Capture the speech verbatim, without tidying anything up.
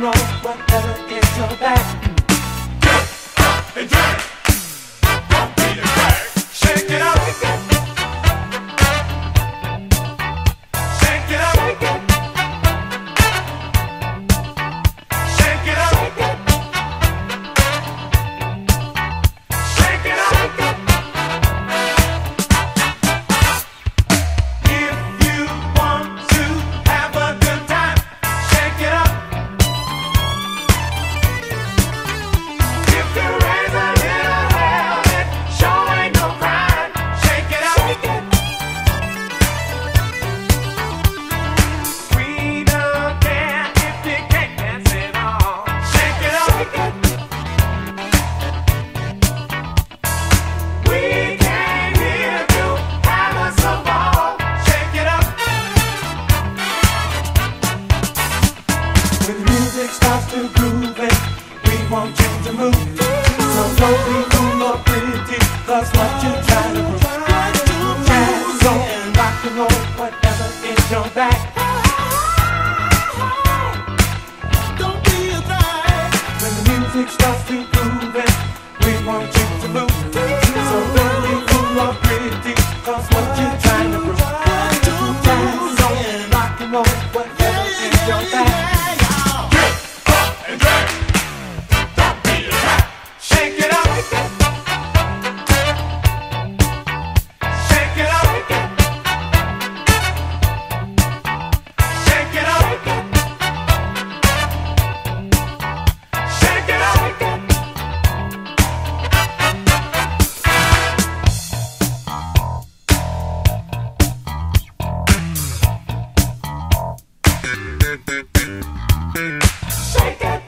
roll, whatever is your bag. Get up and drag. Don't be a drag. Shake it up. Shake it up. Shake it. Shake it up. Shake it up. If you want to have a good time, shake it up. If you raise a little hell, it sure ain't no crime. Shake it up. Shake it. We don't care if you can't dance at all. Shake it up. Shake it. We came here to have us a ball. Shake it up. When the music starts to groove and we want you to move, so don't be cool or pretty, cause what you trying to prove? Jazz on, rock and roll, whatever is your bag. Don't be a drag. When the music starts to groove and we want you to move, so don't be cool or pretty, cause what you trying to prove? Jazz on, rock and roll, whatever is your bag. Get up and drag. Don't be a drag. Shake it up. Shake it up. Shake it up. Shake it up. Shake it.